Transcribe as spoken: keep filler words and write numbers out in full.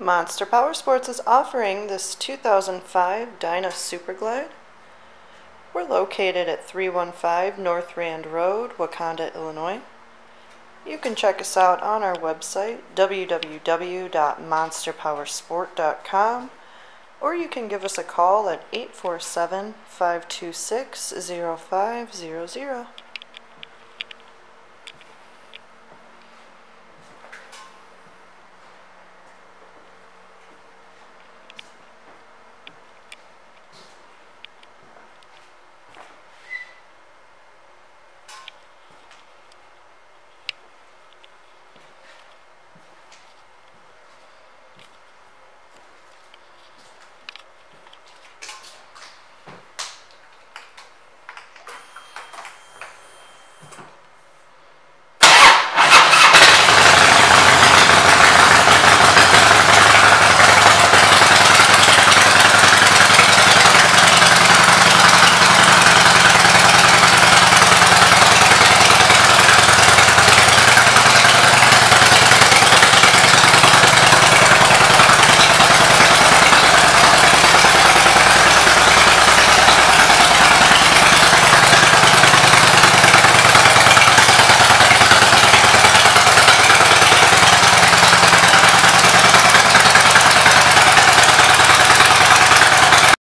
Monster Powersports is offering this two thousand five Dyna Superglide. We're located at three one five North Rand Road, Wauconda, Illinois. You can check us out on our website, w w w dot monster powersport dot com, or you can give us a call at eight four seven, five two six, zero five zero zero.